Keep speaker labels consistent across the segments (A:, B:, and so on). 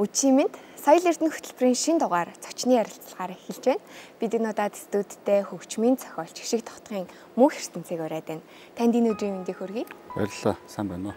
A: Өчигмэнд соёл эрдэнэ хөтөлбөрийн шинэ дугаар зочны ярилцлагаар эхэлж байна. Бид энэ удаад студидтэй хөгжмийн зохиолч Хишиг Тогтхын мөнх ертөнцийг ураад байна. Танд энэ өдрийн мэндийг хүргэе.
B: Баярлалаа. Сайн байна уу?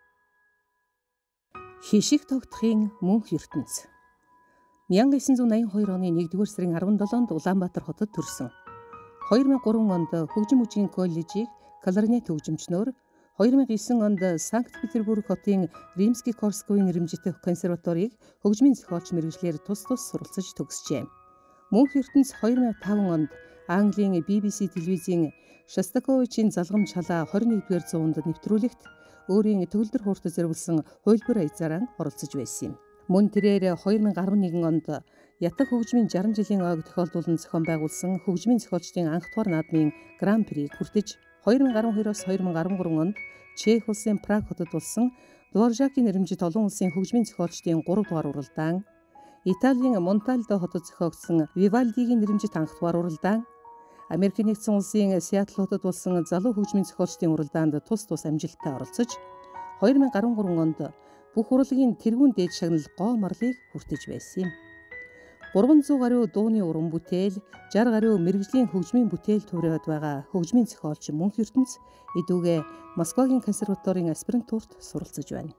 C: Хишиг Тогтхын мөнх ертөнц. 1982 оны 1-р сарын 17-нд Улаанбаатар хотод төрсөн. 2003 онд хөгжим үжийн коллежийг кларнет хөгжимчнөөр, 2009 онд Санкт-Петербург хотын Римский-Корсаковын нэрэмжит консерваторийг хөгжмийн зохиолч мэргэжлэр тус суралцаж төгсжээ. Мөнх ертөнц 2005 онд Английн BBC телевизийн Шостаковичийн залгамж халаа 21-р зуунд нэвтрүүлэгт өөрийн төгөлдөр хууртад зориулсан хуйлбар аязаараа оролцож байсан юм. Мөн тэрээр 2011 онд ятаг хөгжмийн 60 жилийн ойг тохиолдуулан зохион байгуулсан хөгжмийн зохиолчдын анх дугаар наадмын Гран Приг хүртэж 2012-оос 2013 онд Чех улсын Праг хотод болсон Дворжакийн нэрэмжит олон улсын хөгжмийн зохиолчдын 3 дугаар уралдаан, Италийн Монтальдо хотод зохиогдсон Вивальдигийн нэрэмжит анх дугаар уралдаан, Америкийн нэгдсэн улсын Сиэтл хотод болсон залуу хөгжмийн зохиолчдын уралдаанд тус амжилттай оролцож 2013 онд бүх урлагийн тэргүүн дээд шагнал гоо марлыг хүртэж байсан юм. 300 гаруй дууны уран бүтээл, 60 гаруй мэргэжлийн хөгжмийн бүтээл төрөөд байгаа хөгжмийн зохиолч мөнх ертөнц эдүгээ Москвагийн консерваторийн аспирантурт суралцж байна.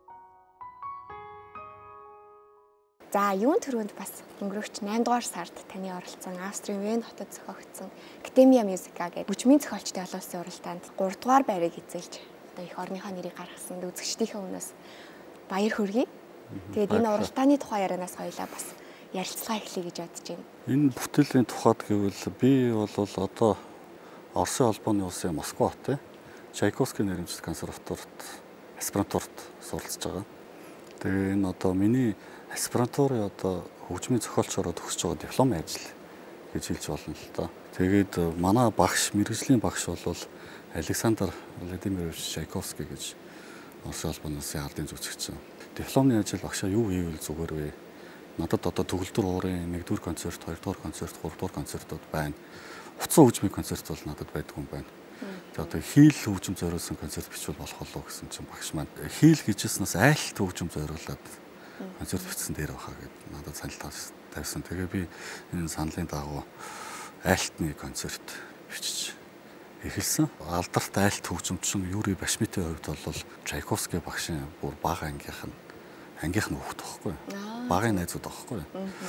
A: За, юун төрөнд бас өнгөрөгч 8 дугаар сард таны оролцсон Австрийн Вен хотод зохиогдсон Academia Musica гэдэг хөгжмийн зохиолчдын олон улсын уралдаанд 3 дугаар байрыг эзэлж одоо их орныхоо нэрийг гаргасан үзэгчдийнхээ өмнөөс баяр хүргэе. Тэгээд энэ уралдааны тухай ярианаас хоёлаа бас ярилцлага эхлэе гэж бодож байна.
B: Энэ бүтээлийн тухайд гэвэл би бол одоо Оросын холбооны улсын Москва хотын Чайковский нэрэмжит консерваторт аспирантурт суралцж байгаа. Тэгээ энэ одоо миний аспирантурын одоо хөгжмийн зохиолчороо төгсөж байгаа дипломын ажил гэж хэлж болно л доо. Тэгээд манай багш, мэргэжлийн багш бол Александр Владимирович Чайковский гэж Оросын холбооны улсын ардын жүжигч. Дипломны ажил багшаа юу хийвэл зүгээр вэ? Надад одоо төгөлдөр уурын 1-р концерт, 2-р концерт, 3-р концертууд байна. Утсан хөгжмийн концерт бол надад байдаг юм байна. Тэгээд одоо хийл хөгжим зориулсан концерт бичвэл болох болов гэсэн чинь багш маань хийл гэжснээс айлт хөгжим зориулаад концерт бичсэн дээр баха гэд надад санал тавьсан. Тэгээ би энэ саналын дагуу айлтны концерт бичиж эхэлсэн. Алдарт айлт хөгжимчин Юрий Башмитийн хувьд бол Чайковский багшийн бүр бага ангийнх нь хүүхэд байхгүй. Багын найзууд байхгүй.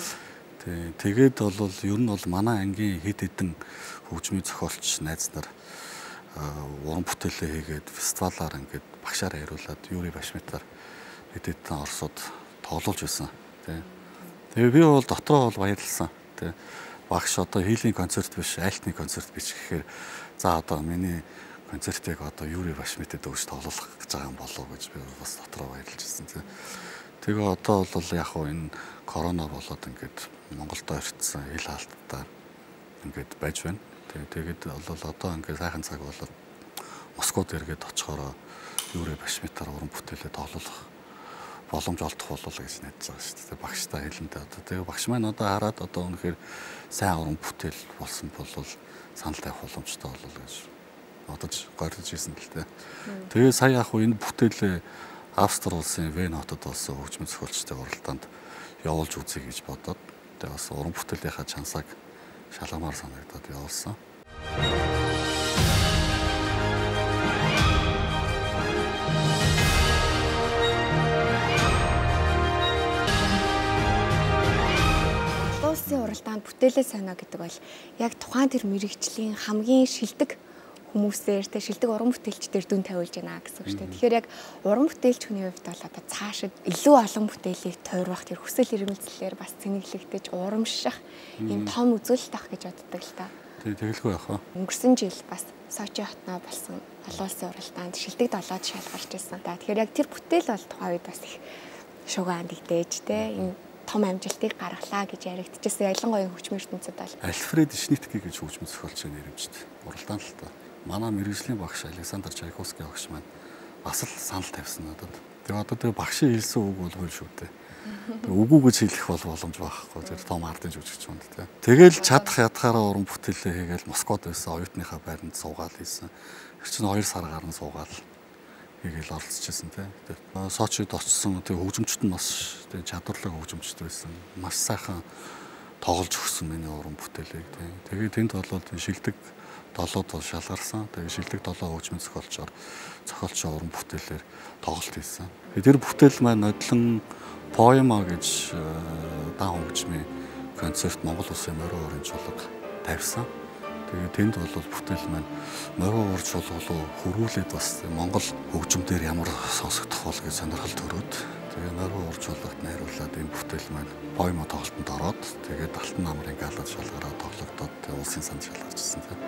B: Тэгээд бол ер нь бол манай ангийн хэд хэдэн хөгжмийн зохиолч найз нар уран бүтээлээ хийгээд фестивалаар ингээд багшаар яриулаад Юрий Башмитаар хэд хэдэн орсууд тоглуулж байсан. Тэгээ би бол дотроо бол баярлсан. Тэгээ багш одоо хийлийн концерт биш, айлтны концерт бич гэхээр за одоо миний концертыг одоо Юрий Башмитэд өгч тоглуулах гэж байгаа юм болов гэж би бас дотроо баярлж ирсэн. Тэгээ одоо бол яг хуу энэ корона болоод ингээд Монголд орцсон ил хаалттай ингээд байж байна. Тэгээд бол одоо ингээд сайхан цаг болоод Москвад эргээд очихороо Юрий Башмитаар уран бүтээлээ тоглуулах боломж олдох болов гэж найдаж байгаа шүү дээ. Багштай хэлэндээ одоо тэгээ багш маань одоо хараад одоо үнэхээр сайн уран бүтээл болсон бол санал тавих боломжтой болов гэж бодож горьж ирсэн л дээ. Тэгээ сая яг энэ бүтээлээ Австри улсын Вен хотод болсон хөгжмийн зохиолчдын уралдаанд явуулж үзье гэж бодоод тэгээ бас уран бүтээлийнхаа чансааг шалгамаар санагдаад явуулсан.
A: Улсын уралдаанд бүтээлээ сонио гэдэг бол яг тухайн тэр мэрэгжлийн хамгийн шилдэг хүмүүсээр шилдэг уран бүтээлчдэр дүн тавиулж байна гэсэн үг шүү дээ. Тэгэхээр яг уран бүтээлч хүний хувьд бол одоо цаашид илүү олон бүтээлийг тойрвах тэр хүсэл эрмэлзлээр бас цэнэглэгдэж урамших ийм том үзүүлэлт авах гэж боддог л та.
B: Тэгэлгүй яах вэ?
A: Өнгөрсөн жил бас Сочи хотноо болсон олон улсын уралдаанд шилдэг 7-д шалгарч ирсэн та. Тэгэхээр яг тэр бүтээл бол тухайн үед бас их шугаан дэгдээж ийм том амжилтыг гаргалаа гэж яригдчихсэн. Ялангуяа хөгжмийн ертөнцид бол
B: Альфред Шнитке гэж хөгжмийн зохиолчийн нэрэмжит уралдаан л та. Манай мэргэжлийн багш Александр Чайковский багш маань бас л санал тавьсан надад. Тэгээ одоо тэгээ багшийн хэлсэн үг бол шүү дээ. Үгүй гэж хэлэх бол боломж байхгүй. Тэр том ардын жүжигч юм дээ. Тэгэл чадах ядахаараа уран бүтээлээ хийгээл Москвад байсан оюутныхаа байранд суугаал хийсэн. Тэр чинь 2 сар гарна суугаал. хийгээл оролцож байсан те. Сочид очсон тэг хөгжимчд нь бас тэг чадварлаг хөгжимчд байсан. Маш сайхан тоглож өгсөн миний уран бүтээлийг те. Тэгээд тэнд болоод шилдэг долоод бол шалгарсан. Тэгээд шилдэг долоо хөгжмийн зохиолчоор уран бүтээлээр тоглолт хийсэн. Тэр бүтээл маань нодлон поэма гэж даан хөгжмийн концерт Монгол Улсын морин уурын чуулга тавьсан. Тэгээд тэнд бол бүтээл маань морин уур чуулга руу хөрвүүлээд бас Монгол хөгжим дээр ямар сонсогдох бол гэж сонирхол төрөөд тэгээд морин уур чуулгад найруулад энэ бүтээл маань поэма тоглолтод ороод тэгээд Алтан намрын галад шалгараад тоглогдоод улсын санд шалгарч ирсэн тийм.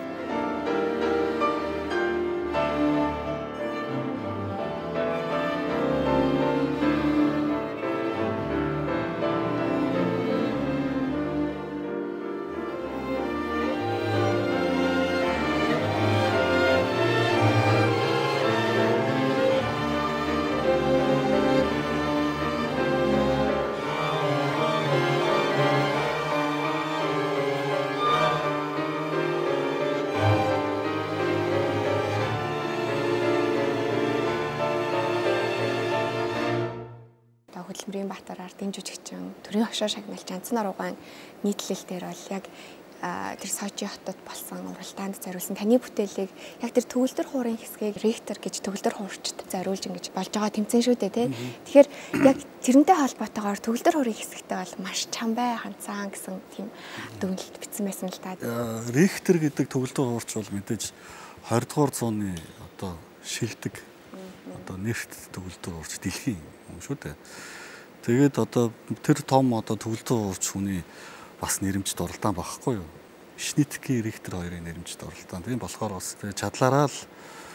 A: Хөдөлмөрийн Баатар ардын жүжигчин төрийн хошоо шагналч Жанцан Аруугаан нийтлэл дээр бол яг тэр Сочи хотод болсон уралдаанд зориулсан таны бүтээлийг яг тэр төгөлдөр хуурын хэсгийг Рихтер гэж төгөлдөр хуурчд зориулж ингэж болж байгаа тэмцээн шүү дээ тий. Тэгэхээр яг тэрнтэй холбоотойгоор төгөлдөр хуурын хэсэгтээ бол маш чамбай ханцаан гэсэн тийм дүгнэлт бичсэн байсан л та.
B: Рихтер гэдэг төгөлдөр хуурч бол мэдээж 20 дугаар зууны одоо шилдэг одоо нэрт төгөлдөр хуурч дэлхийн юм шүү дээ. Тэгээд одоо тэр том одоо төгөлдөр хуурч хүний бас нэрэмжт оролдоон багхгүй юу? Шнитки Рихтер хоёрын нэрэмжт оролдоон. Тийм болохоор бас тэгээд чадлаараа л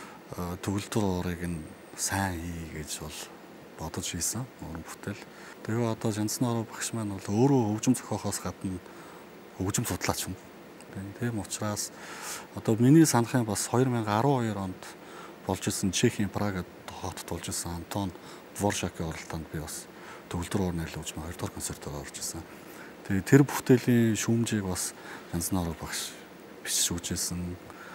B: төгөлдөр хуурыг нь сайн хий гэж бол бодож хийсэн уран бүтээл. Тэгээ одоо Жанцан Аруу багш маань бол өөрөө хөгжим зохиохоос гадна хөгжим судлаач юм. Тийм учраас одоо миний санахын бас 2012 онд болж исэн Чехийн Прагад хотод болж исэн Антон Дворшакийн оролдоонд би бас төгөлдөр уур найрлал хөгжмийн 2 дугаар концертод орж исэн. Тэгээ тэр бүтээлийн шүүмжийг бас Жанцан Аруу багш бичиж өгч исэн.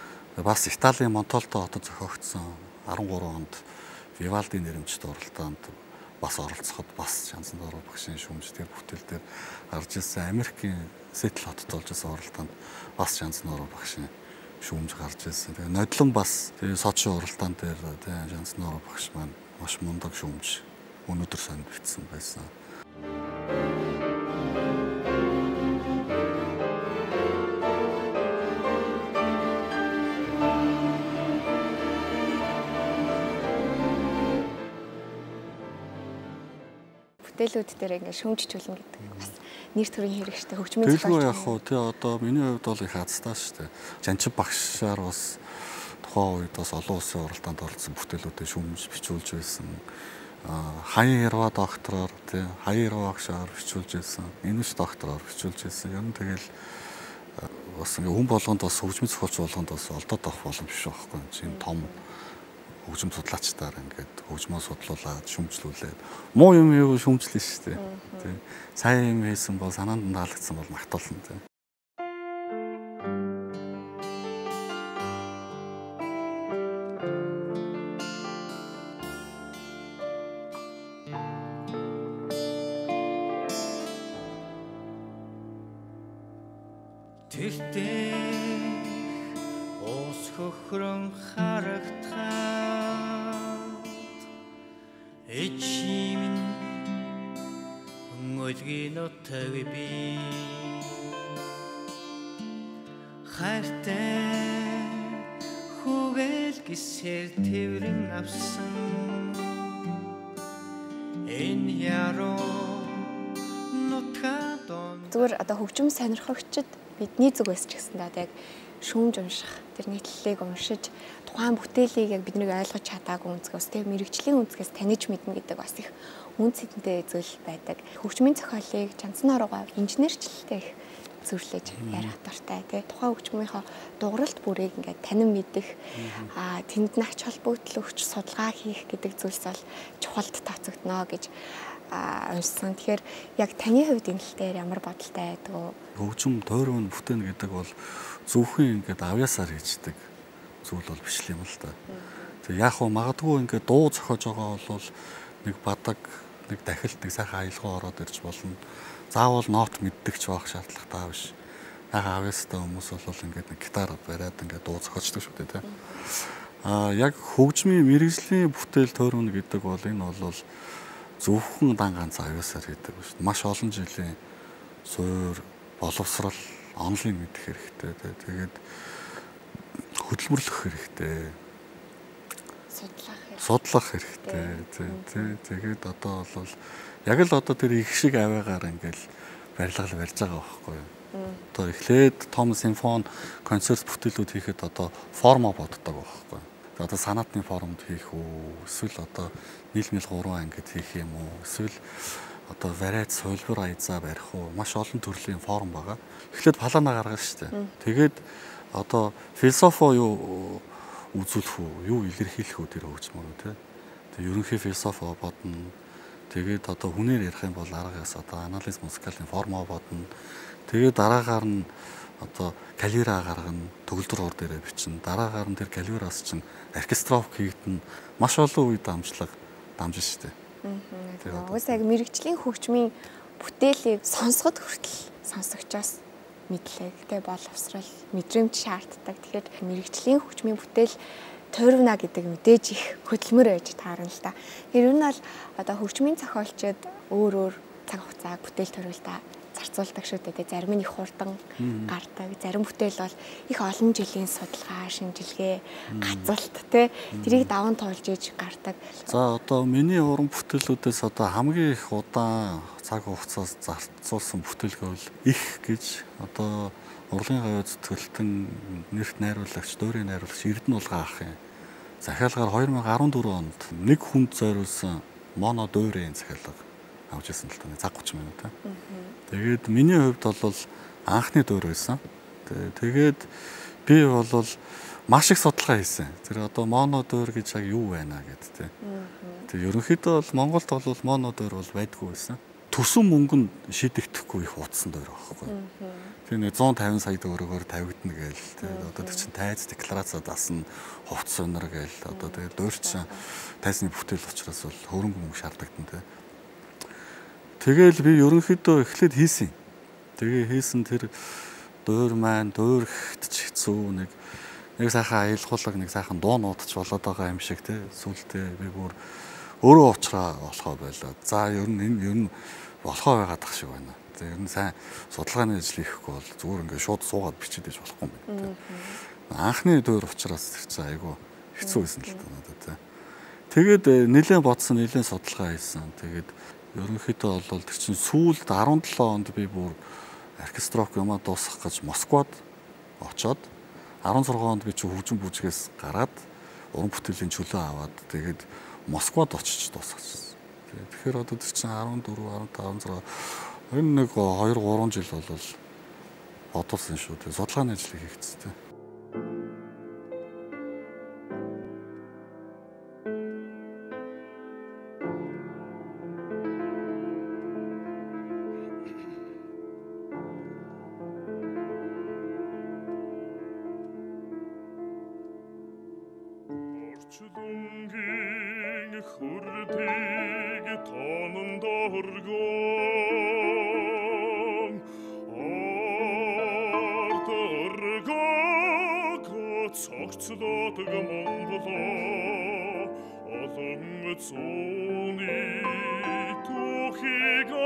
B: Бас Италийн Монтолто хотод зохиогдсон 13 онд Вивальди нэрэмжт оролдоонд бас оролцоход бас Жанцан Аруу багшийн шүүмж тэр бүтээл дээр гарч ирсэн. Америкийн Сэтл хотод болж исэн оролдоонд бас Жанцан Аруу багшийн шүүмж гарч ирсэн. Тэгээ нодлон бас тэгээ Сочи оролдоон дээр тэгээ Жанцан Аруу багш маань маш мундаг шүүмж өнөөдөр санд бичсэн байсан.
A: Бүтээлүүд дээр ингээд шүүмжчүүлнэ гэдэг бас нэр төрийн хэрэгжтэй хөгжмийн
B: зохиолч яг хуу тий одоо миний хувьд бол их хацтай шүү дээ. Жанчин багшаар бас тухайн үед бас олон улсын оролдоонд оролцсон бүтээлүүдэд шүүмж бичүүлж байсан. Хаян Ярва доктороор тий Хаян Ярва багшаар бичүүлж байсан. Энэш доктороор бичүүлж байсан. Ер нь тэгэл бас хүн болгонд бас хөгжмийн зохиолч болгонд бас олдоод авах боломж биш байхгүй. Чинь том хөгжим судлаачдаар ингээд хөгжмөө судлуулад шүүмжлүүлээд муу юм юу шүүмжлэн шүү дээ. Тийм. Сайн юм хийсэн бол санаанд таалагдсан бол магтуулна тийм.
D: Тэртээ уус хөхрөн харагтаад эчимэн өнгөлгийн нотог би хайртай хүүгээл гисэр тэрэн авсан энэ яруу нутгадон
A: зүгээр одоо хөгжим сонирхогчд бидний зүг байсан ч гэсэн одоо яг шүүмж унших, тэр нийтлэлийг уншиж тухайн бүтээлийг яг биднийг ойлгож чадаагүй үнцгээс тэг мэрэгжлийн үнцгээс таних мэднэ гэдэг бас их үн цэнтэй зүйл байдаг. Хөгжмийн зохиолыг Жанцан Аруугаа инженерчлэлтэй их зөвлөж ярих дуртай тий. Тухайн хөгжмийнхөө дууралт бүрийг ингээд танин мэдэх, тэнд нь ач холбогдол өгч судалгаа хийх гэдэг зүйлс бол чухалд тооцогдно гэж уншсан. Тэгэхээр яг таны хувьд энэ тал дээр ямар бодолтой байдаг вэ?
B: Хөгжим тойрон бүтээн гэдэг бол зөвхөн ингээд авьяасаар хийждэг зүйл бол биш юм л да. Тэг яг хөө магадгүй ингээд дуу зохиож байгаа бол нэг бадаг, нэг дахилт, нэг сайхан аялгаа ороод ирж болно. Заавал нот мэддэг ч байх шаардлагатай биш. Яг авьяастай хүмүүс бол ингээд нэг гитар бариад ингээд дуу зохиочдөг шүү дээ, тийм. Яг хөгжмийн мэрэгжлийн бүтээл тойрно гэдэг бол энэ бол зөвхөн дан ганц авьяасаар хийдэг биш. Маш олон жилийн суур, боловсрал, онлын мэдэх хэрэгтэй. Тэгээд хөдөлмөрлөх хэрэгтэй. Судлах хэрэгтэй. Тэгээд одоо бол яг л одоо тэр их шиг авиагаар ингээл барилгал барьж байгаа байхгүй юу. Одоо эхлээд том симфони концерт бүтээлүүд хийхэд одоо форма боддог байхгүй. Одоо санаатны формуд хийх үү, эсвэл одоо нийлмэл 3 ангид хийх юм уу, эсвэл одоо вариац суулбар аязаа барих уу, маш олон төрлийн форм байгаа. Эхлээд плана гаргана шүү дээ. Тэгээд одоо философо юу үзүүлэх үү, юу илэрхийлэх үү тэр хөгжмөө тий. Тэгээ ерөнхий философо бодно. Тэгээд одоо хүнээр ярих юм бол аргаас одоо анализ музыкалын формо бодно. Тэгээд дараагаар нь одоо калира гаргана, төгөлдөр ор дээрээ бичнэ. Дараагаар нь тэр калираас чинь оркестровк хийгдэн маш олон үед дамжлага дамжин штэ.
A: Угсаа яг мэрэгжлийн хөгжмийн бүтээлийг сонсоход хүртэл сонсогчоос мэдлэгтэй боловсрал, мэдрэмж шаарддаг. Тэгэхээр мэрэгжлийн хөгжмийн бүтээл тойрвна гэдэг мэдээж их хөдөлмөр байж таарна л да. Тэр нь бол одоо хөгжмийн зохиолчид өөр цаг хугацааг бүтээл төрүүлдэ зарцуулдаг шүү дээ. Зарим нь их хурдан гардаг. Зарим бүтээл бол их олон жилийн судалгаа, шинжилгээ, гацалт тий. Тэрийг даван туулж иж гардаг.
B: За одоо миний уран бүтээлүүдээс одоо хамгийн их удаан цаг хугацаас зарцуулсан бүтээл гэвэл их гэж одоо урлагийн гавьяа зүтгэлтэн нэрт найруулагч, дуурийн найруулагч Эрдэнэ улгаан ахын захиалгаар 2014 онд нэг хүнд зориулсан моно дуурийн захиалга авч ирсэн л тань цаг 30 минут. Тэгээд миний хувьд бол анхны дуур байсан. Тэгээд би бол маш их судалгаа хийсэн. Тэр одоо моно дуур гэж яг юу байна гэдэг тий. Тэгээд ерөнхийдөө бол Монголд бол моно дуур бол байдгүй байсан. Төсөн мөнгөнд шийдэгдэхгүй их утсан дуур байхгүй. Тэр нэг 150 сая төгрөгөөр тавигдана гээл. Тэгээд одоо тэр чинь тайз декларацаа дасна, хувц сонор гээл. Одоо тэгээд дуур чинь тайзны бүтээл учраас бол хөрөнгө мөнгө шаардлагдан тий. Тэгэл би ерөнхийдөө эхлээд хийсэн. Тэгээ хийсэн тэр дуур маань дуурхт ч хэцүү нэг сайхан аялгуулга нэг сайхан дуунууд ч болоод байгаа юм шиг тий. Сүултээ би бүр өөрөө уучраа болохоо байлаа. За ер нь болохоо байгаад тах шиг байна. За ер нь сайн судалгааны ажил хийхгүй бол зүгээр ингээд шууд суугаад бичиж ээж болохгүй юм байна. Анхны дуур учраас тэр чинь айгүй хэцүү байсан л та надад тий. Тэгээд нэлээд бодсон, нэлээд судалгаа хийсэн. Тэгээд ерөнхийдөө бол тэр чинь сүүлд 17 онд би бүр оркестровк юмаа дуусгах гэж Москвад очоод 16 онд би чи хөгжим бүжгээс гараад уран бүтээлийн чөлөө аваад тэгээд Москвад очиж дуусгачихсан. Тэгэхээр одоо тэр чинь 14, 15, 16 энэ нэг 2, 3 жил бол бодуулсан шүү дээ. Судалгааны ажил хийгдсэн.
E: Орчлонгийн хүрдэг тонон дөргөн цогцлоодаг Монголоо олон зууны түүхийг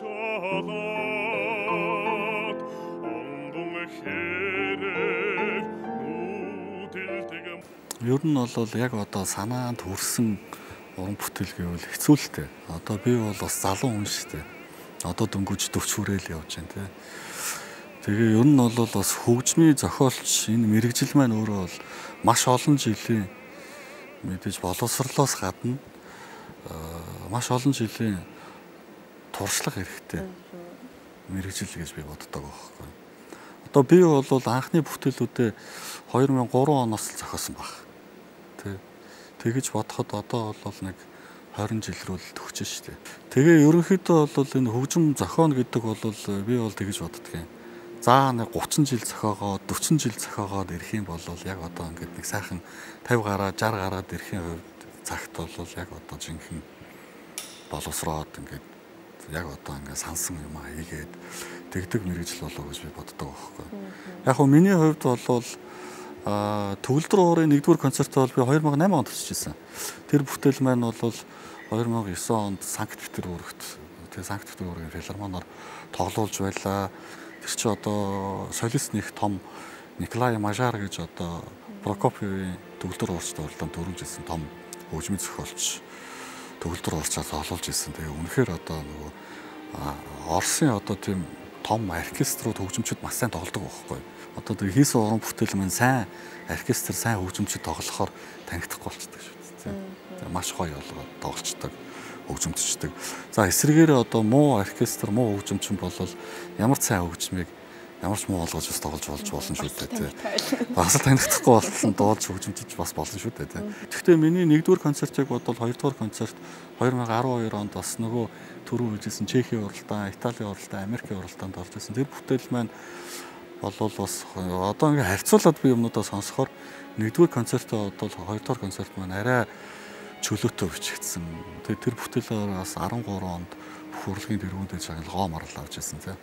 E: ачаалаад онгон хэрэг нүүдэлдэг.
B: Ер нь бол яг одоо санаанд хүрсэн уран бүтээл гэвэл хэцүү л дээ. Одоо би бол бас залуу хүн шүү дээ. Одоо дөнгөж 40 хүрээл явж байна тий. Тэгээ ер нь бол бас хөгжмийн зохиолч энэ мэрэгжил маань өөрөө бол маш олон жилийн мэдээж боловсрлоос гадна маш олон жилийн туршлага хэрэгтэй мэрэгжил гэж би боддог байхгүй. Одоо би бол анхны бүтээлүүдээ 2003 оноос л зохиосон баг. Тэгэж бодоход одоо бол нэг 20 жил рүү л төгсөж штэ. Тэгээ ерөнхийдөө бол энэ хөгжим зохионо гэдэг бол би бол тэгэж боддог юм. За нэг 30 жил зохиогоод 40 жил зохиогоод ирэх юм бол яг одоо ингээд нэг сайхан 50 гараа 60 гараад ирэхийн хувьд цагт бол яг одоо жинхэнэ боловсроод ингээд яг одоо ингээд сансан юм аа хийгээд тэгдэг мэрэгжил болоо гэж би боддог байхгүй. Яг хөө миний хувьд бол Төгөлдөр уурын 1-р концерт бол би 2008 онд очижсэн. Тэр бүтээл маань бол 2009 онд Санкт-Петербургт тэгээ Санкт-Петербургийн филармоноор тоглуулж байлаа. Тэр чи одоо солист нэг том Николай Мажар гэж одоо Прокофьевийн Төгөлдөр уурчд уралдаанд төрүүлжсэн том хөгжмийн зохиолч Төгөлдөр уурчаар тоглуулж ирсэн. Тэгээ үнэхээр одоо нөгөө Оросын одоо тийм том оркеструуд хөгжимчид маш сайн тоглодог байхгүй. Одоо тэр хийсэн уран бүтээл маань сайн оркестр сайн хөгжимчид тоглохоор танигдахгүй болчихдог шүү дээ. Маш гоё болгоод тоглолцдог, хөгжимчдэг. За эсрэгээр одоо муу оркестр, муу хөгжимчин бол ямар ч сайн хөгжмийг ямар ч муу болгож бас тоглож болно шүү дээ. Бас танигдахгүй болсон дуулж хөгжимчиж бас болно шүү дээ. Гэхдээ миний 1-р концертыг бодвол 2-р концерт 2012 онд бас нөгөө түрүү хэлжсэн Чехийн уралдаан, Италийн уралдаан, Америкийн уралдаанд орж ирсэн. Тэр бүтээл маань бол бас одоо ингээ харьцуулаад би юмнуудаа сонсохоор 1-р концертоо бол 2-р концерт маань арай чөлөөтэй бичигдсэн. Тэгээ тэр бүтээлээр бас 13 онд бүх урлагийн дэргүүндээ шагналгоо марал авч ирсэн тийм.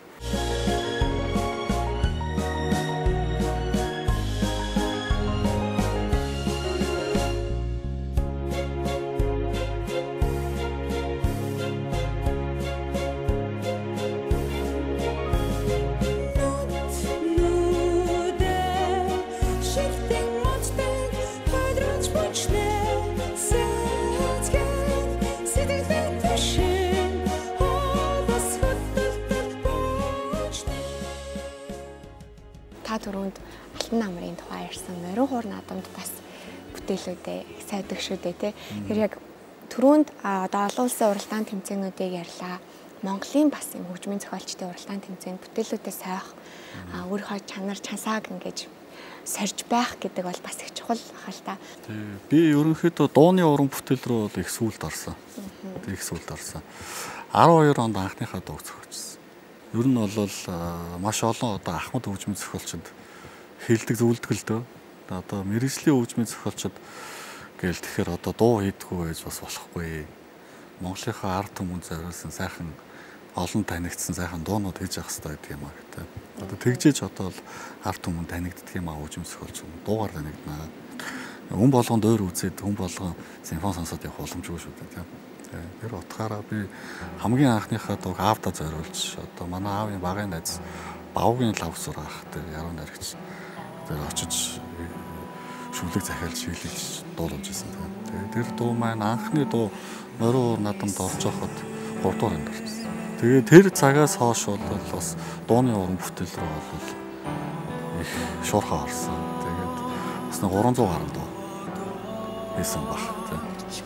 A: Та түрүүнд Алтан намрын тухай ярьсан морин хуур наадамд бас бүтээлүүдээ сайдаг шүү дээ тий. Тэр яг түрүүнд одоо олон улсын уралдаан тэмцээнүүдийг ярьлаа. Монголын бас юм хөгжмийн зохиолчдын уралдаан тэмцээнд бүтээлүүдээ сойх өөрийнхөө чанар чансааг ингэж сорж байх гэдэг бол бас их чухал хаа л та.
B: Би ерөнхийдөө дууны уран бүтээл рүү бол их сүлд орсон. Их сүлд орсон. 12 онд анхныхаа дууг зохиолчсон. Ер нь бол маш олон одоо ахмад хөгжмийн зохиолчид хэлдэг зөвлөдөг л дөө. Одоо мэрэгжлийн хөгжмийн зохиолчид гээл тэгэхээр одоо дуу хийдгүү байж бас болохгүй. Монголынхаа ард түмэнд зориулсан сайхан олон танигдсан сайхан дуунууд хийж явах хэрэгтэй гэдэг юм аа гэдэг. Одоо тэгжээж одоо ард түмэнд танигддаг юм аа хөгжмийн зохиолч дуугаар танигдана. Хүн болгонд өөр үзээд хүн болгон симфон сонсоод явах боломжгүй шүү дээ тийм. Тэр утгаараа би хамгийн анхныхаа дууг аавда зориулж одоо манай аавын багын найз Бавгийн лавсур ах тэр яруу найрагч тэр очиж шүлэг захиалж шийлж дуулуулж ирсэн тийм. Тэр дуу маань анхны дуу морин уур наадамд орж явахад 3 дугаар энд орсон. Тэгээ тэр цагаас хойш бол бас дууны уран бүтээл рүү бол их шуурхаа орсон. Тэгээд бас 300 гаруй дуу хийсэн баг тийм.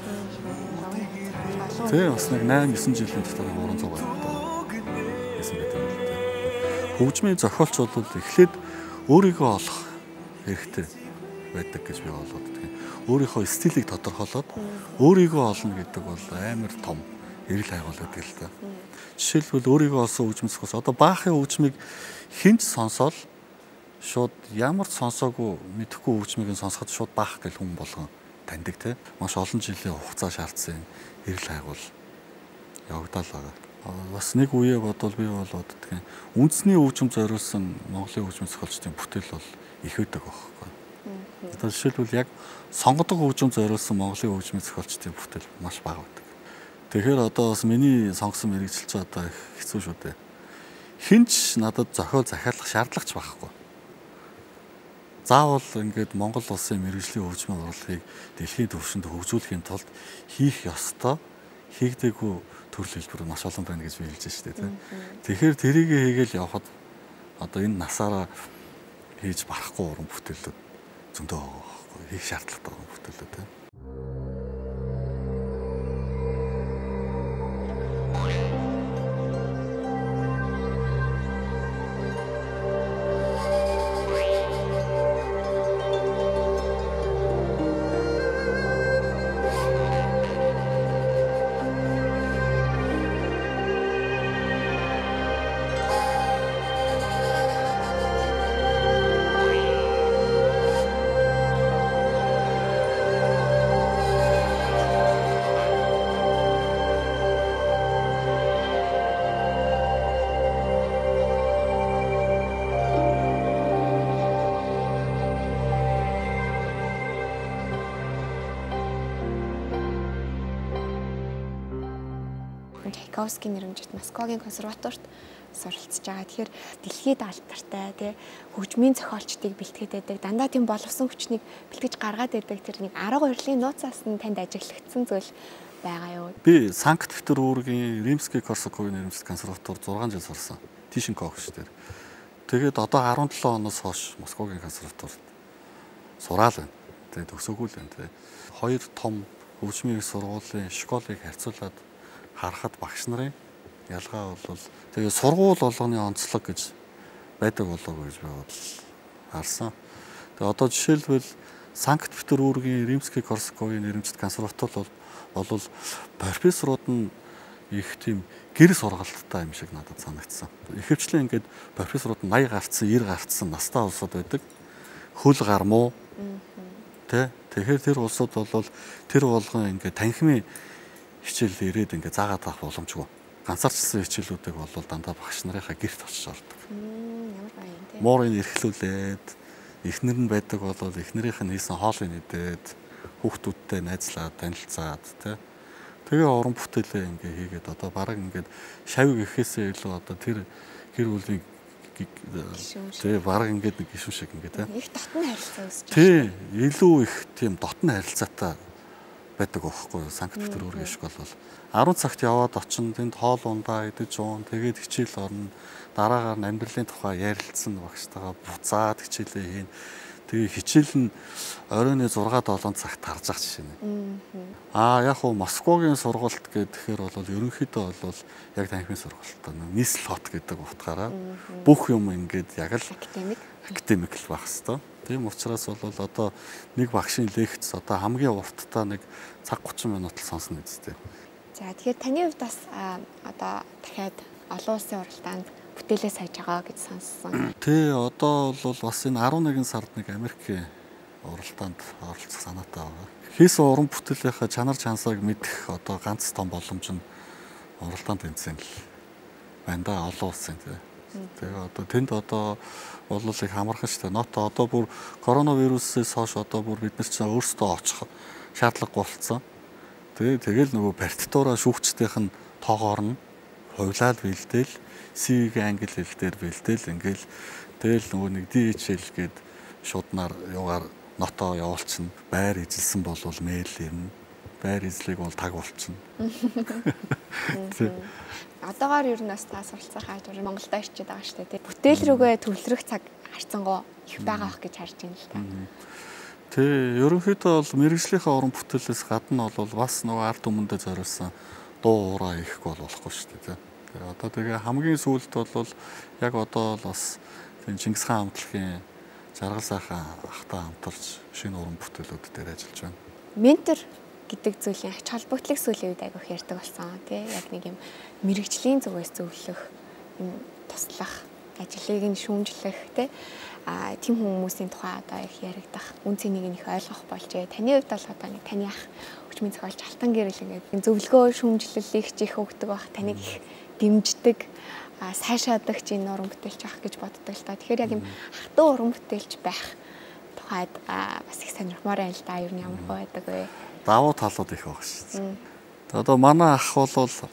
B: Тэгээ бас нэг 8-9 жилийн дотор 300 гаруй дуу хийсэн гэдэг юм л дээ. Хөгжмийн зохиолч бол эхлээд өөрийгөө олох хэрэгтэй байдаг гэж би боддог. Өөрийнхөө стилийг тодорхойлоод өөрийгөө олно гэдэг бол амар том эрэл хайгуул байдаг л та. Жишээлбэл өөрийгөө олсон хөгжим зохиолч одоо баахын хөгжмийг хинч сонсоод шууд ямар ч сонсоогүй мэдэхгүй хөгжмийг сонсоход шууд баах гэл хүн болгон таньдаг те. Маш олон жилийн хугацаа шаардсан эрэл хайгуул явагдал байгаа. Бас нэг үеэ бодвол би бол боддгийн үндэсний хөгжим зориулсан Монголын хөгжмийн зохиолчдын бүтээл бол их байдаг байхгүй. Одоо жишээлбэл яг сонгодог хөгжим зориулсан Монголын хөгжмийн зохиолчдын бүтээл маш бага байдаг. Тэгэхээр одоо бас миний сонгосон мэрэгжилч одоо их хэцүү шүү дээ. Хинч надад зохиол захиалах шаардлагач байхгүй. Заавал ингээд Монгол улсын мэрэгжлийн хөгжмийн урлагийг дэлхийн түвшинд хөгжүүлэхийн тулд хийх ёстой хийгдээгүй төрөл хэлбэр маш олон байна гэж би хэлж штэ тий. Тэгэхээр тэрийг хийгээл явхад одоо энэ насаараа хийж барахгүй уран бүтээлүүд зөндөө байгаа байхгүй. Хийх шаардлагатай уран бүтээлүүд тий.
A: охин Чайковскийн нэрэмжит Москвагийн консерваторт суралцж байгаа. Тэгэхээр дэлхийд алдартай тий хөгжмийн зохиолчдыг бэлтгээд байдаг. Дандаа тийм боловсон хүчнийг бэлтгэж гаргаад байдаг. Тэр нэг арга урилын нууцаас нь танд ажиглагдсан зүйл байгаа юу?
B: Би Санкт-Петербургийн Римский-Корсаковын нэрэмжит консерватор 6 жил сурсан. Тишенков гэж дээр. Тэгээд одоо 17 оноос хойш Москвагийн консерваторт сураал байна. Тэгээд төгсөөгүй л байна тий. Хоёр том хөгжмийн сургуулийн школыг харьцуулаад харахад багш нарын ялгаа бол тэгээ сургууль болгоны онцлог гэж байдаг болов уу гэж би харсан. Тэгээ одоо жишээлбэл Санкт-Петербургийн Римский-Корсаковын нэрэмжит консерватор бол профессорууд нь их тийм гэр сургалттай юм шиг надад санагдсан. Ихэвчлэн ингээд профессорууд нь 80 гарцсан, 90 гарцсан настай улсууд байдаг. Хөл гар муу. Тэгэхээр тэр улсууд бол тэр болгон ингээд танхимын хичээл ирээд ингээд заагаад авах боломжгүй. Ганцаарчсан хичээлүүдийг бол дандаа багш нарынхаа гэрт очиж ордог.
A: Ямар баян тий.
B: Муурыг эрхлүүлээд эхнэр нь байдаг бол эхнэрийнх нь хийсэн хоолыг нэдээд хүүхдүүдтэй найзлаад танилцаад тий. Тэгээ уран бүтээлээ ингээ хийгээд одоо бараг ингээд шавь гэхээсээ илүү одоо тэр гэр бүлийн тэгээ бараг ингээд нэг гişүн шиг ингээ тий.
A: Их дотн харилцаа үүсэж байна.
B: Тий, илүү их тийм дотн харилцаатай байдаг байхгүй юу? Санкт-Петербургийн школ бол 10 цагт яваад очин тэнд хоол ундаа идэж уун тэгээд хичээл орно. Дараагаар нь амьдралын тухай ярилцсан багштайгаа буцаад хичээлээ хийн. Тэгээ хичээл нь оройн 6-7 цагт тарж ах жишээ нэ. Яг уу Москвагийн сургуульд гэхээр бол ерөнхийдөө бол яг танхимын сургуультай нийслэл хот гэдэг утгаараа бүх юм ингээд яг л академик л байх хэвээр. Тийм учраас бол одоо нэг багшийн лекц одоо хамгийн урттаа нэг цаг 30 минут л сонсно үстэй.
A: За тэгэхээр таны хувьд бас одоо дахиад олон улсын уралдаанд бүтээлээ саяж байгаа гэж сонссон.
B: Тий, одоо бол бас энэ 11 сард нэг Америкийн уралдаанд оролцох санаатай байгаа. Хийсэн уран бүтээлийнхаа чанар чансааг мэдэх одоо ганц том боломж нь уралдаанд тэнцэн л байна да олон улсын тий. Тэгээ одоо тэнд одоо бол их хамархан шүү дээ. Ното одоо бүр коронавирусээс хойш одоо бүр бид нар чинь өөрсдөө очих шаардлага болцсон. Тэгэл нөгөө партитураа шүүгчдийнх нь тоогоор нь хувлаад бэлдээл C-ийн англи хэл дээр бэлдээл ингээл тэгэл нөгөө нэг DHL гээд шууднаар юугаар ното явуулчихна. Байр эзэлсэн бол мэйл ирнэ. Байр эзлийг бол таг болчихно.
A: Одоогоор ер нь бас та суралцах хажуур Монголд ирчээд байгаа шүү дээ. Бүтээл рүүгээ төвлөрөх цаг харьцангуй их байгаа ах гэж харж байна л та.
B: Тэ ерөнхийдөө бол мэрэгжлийнхаа уран бүтээлээс гадна бол бас нөгөө ард түмэндээ зориулсан дуу уураа их болохгүй шүү дээ. Одоо тэгээ хамгийн сүүлд бол яг одоо бас тийм Чингис хаан хамтлагийн жаргал сайхан ахтай хамтарч шинэ уран бүтээлүүд дээр ажиллаж байна.
A: Ментор гэдэг зүйлийн ач холбогдлыг сүүлийн үед айгүйх ярьдаг болсон тий. Яг нэг юм мэрэгжлийн зүгээс зөвлөх юм туслах, ажлыг нь шүүмжлэх тий. Тим хүмүүсийн тухай одоо их яригдах, үн цэнийг их ойлгох болжээ. Таны хувьд бол одоо нэг таны ах хүчмийн зохиолч Алтан гэрэл ингээд зөвлөгөө шүүмжлэлийг чих өгдөг байх, таныг их дэмждэг, сайшаадаг чинь уран бүтээлч ах гэж боддог л та. Тэгэхээр яг юм хатуу уран бүтээлч байх тухайд бас их сонирхмоор байна л да. Ер нь ямар хөө байдаг вэ?
B: Давуу талууд их байгаа шүү дээ. Одоо манай ах бол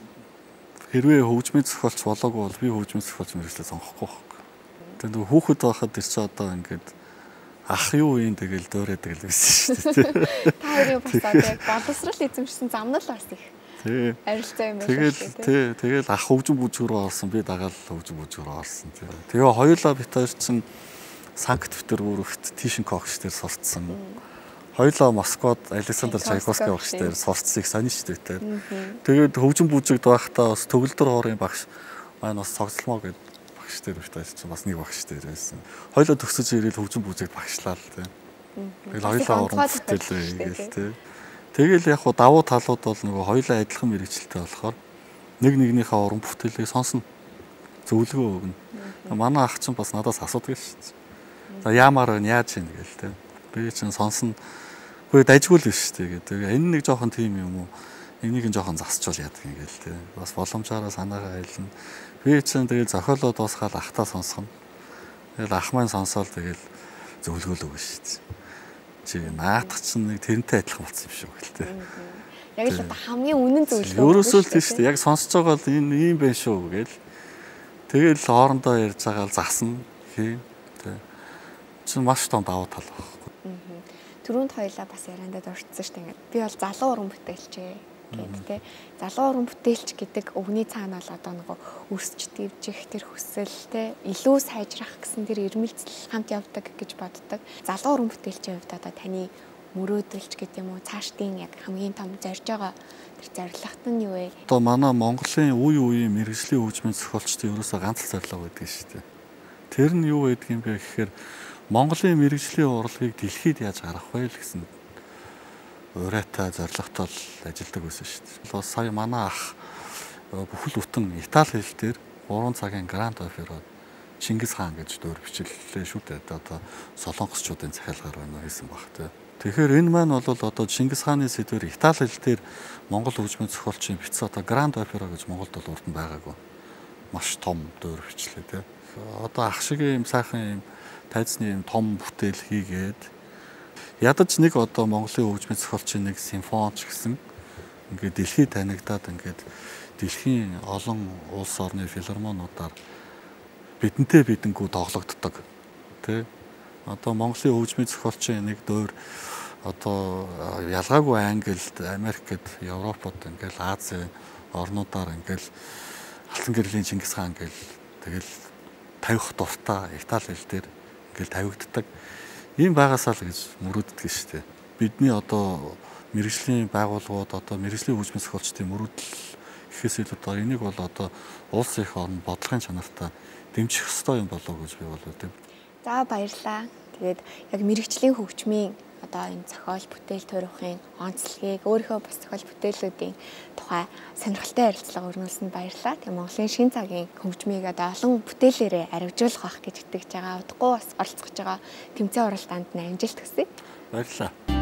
B: хэрвээ хөгжмийн зохиолч болоогүй бол би хөгжмийн зохиолч мэргэжлээ сонгохгүй байхгүй. Тэгээд хүүхэд байхад тэр чинь одоо ингээд ах юу юм тэгэл дөөрөөдөг л байсан шүү дээ.
A: Та хоёрын бас одоо яг боловсрал эзэмшсэн зам нь л бас их арилцаа юм байна шүү дээ.
B: Тэгэл ах хөгжим бүжиг рүү орсон, би дагаал хөгжим бүжиг рүү орсон. Тэгээ хоёулаа бид хоёр чинь Санкт-Петербургт Тишенков дээр сурцсан. Хоёулаа Москвад Александр Чайковский багш дээр сурцсыг сонин шүү дээ. Тэгээд хөгжим бүжигд байхдаа бас төгөлдөр хоорын багш маань бас цогцлмоо гэдэг багш дээр битээ чинь бас нэг багш дээр байсан. Хоёулаа төгсөж ирээд хөгжим бүжигд багшлаа л тийм. Тэгэл хоёулаа уран бүтээлээ хийгээл тийм. Тэгэл яг хуу давуу талууд бол нөгөө хоёулаа адилхан мэрэгчлээ болохоор нэг нэгнийхээ уран бүтээлийг сонсно. Зөвлөгөө өгнө. Манай ах чинь бас надаас асуудаг шүү дээ. За яамаар вэ? Яаж юм гээл тийм. Би чинь сонсно. Хөөе дайжгүй л биш шүү дээ. Тэгээ энэ нэг жоохон тийм юм уу? Энийг нь жоохон засчвал яадаг юм гээл тийм. Бас боломжаараа санаагаа айлна. Би чинь тэгээ зохиолоо дуусгаад ахтаа сонсгоно. Тэгэл ах маань сонсоол тэгэл зөвлөгөө л өгнө шүү дээ. Чи наадах чинь нэг тэрнтэй адилхан болсон юм шиг гэлтэй.
A: Яг л одоо хамгийн үнэн зөвлөгөө.
B: Ерөөсөө л тийм шүү дээ. Яг сонсож байгаа л энэ ийм байх шүү гээл. Тэгэл хоорондоо ярьж байгаа л засна хий. Тэ. Чинь маш том давуу тал байна.
A: Түрүүнд хоёлаа бас яриандаа дурдсан шүү дээ. Ингээд би бол залуу уран бүтээлчээ гэдэг те. Залуу уран бүтээлч гэдэг өвгний цаана бол одоо нөгөө өсч дэвжих тэр хүсэл те илүү сайжрах гэсэн тэр ирмэлцэл хамт явдаг гэж боддог. Залуу уран бүтээлчийн хувьд одоо таны мөрөөдөлч гэдэг юм уу цаашдын яг хамгийн том зорж байгаа тэр зорилгот нь юу вэ?
B: Одоо манай Монголын үе үеийн мэрэгжлийн хөгжмийн зохиолчдын ерөөсөө ганц зорилго байдаг шүү дээ. Тэр нь юу байдаг юм бэ гэхээр Монголын мэрэгжлийн урлагийг дэлхийд яаж гаргах вэ гэсэн урайтай зорилготой л ажилладаг байсан шүү дээ. Сая манай ах бүхэл бүтэн Итали хэл дээр 3 цагийн гранд опера Чингис хаан гэж дөр бичлэлээ шүү дээ. Одоо солонгосчуудын захиалгаар байна хийсэн баг тий. Тэгэхээр энэ маань бол одоо Чингис хааны сэдвэр Итали хэл дээр Монгол хөгжмийн зохиолчийн бичсэн одоо гранд опера гэж Монголд бол урд нь байгаагүй. Маш том дөр бичлээ тий. Одоо ах шиг юм сайхан юм тайзны юм том бүтээл хийгээд ядаж нэг одоо Монголын хөгжмийн зохиолчийн нэг симфонич гэсэн ингээд дэлхийд танигдаад ингээд дэлхийн олон улс орны филармонуудаар бидэнтэй бидэнгүү тоглогддог тий. Одоо Монголын хөгжмийн зохиолчийн нэг дөр одоо ялгаагүй Англид, Америкт, Европод ингээд Азийн орнуудаар ингээд алтан гэрлийн Чингис хаан гэл тэгэл тавих дуртай Итали хэл дээр ингээд тавигддаг. Ийм байгаасаа л гэж мөрөөддөг шүү дээ. Бидний одоо мэрэгжлийн байгууллагууд одоо мэрэгжлийн хөгжмийн зохиолчдын мөрөөдөл гэхээс илүү одоо энийг бол одоо улс их орн бодлогын чанартай дэмжих ёстой юм болов уу гэж би болов тийм.
A: За баярлалаа. Тэгээд яг мэрэгжлийн хөгжмийн одоо энэ зохиол бүтээл төрөхийн онцлогийг өөрийнхөө бас зохиол бүтээлүүдийн тухай сонирхолтой ярилцлага өрнүүлсэнд баярлалаа. Тэгээд Монголын шин цагийн хөгжмийг одоо олон бүтээлээрээ аривжуулах байх гэж итгэж байгаа. Удахгүй бас оролцож байгаа тэмцээн уралдаанд нь амжилт хүсье.
B: Баярлалаа.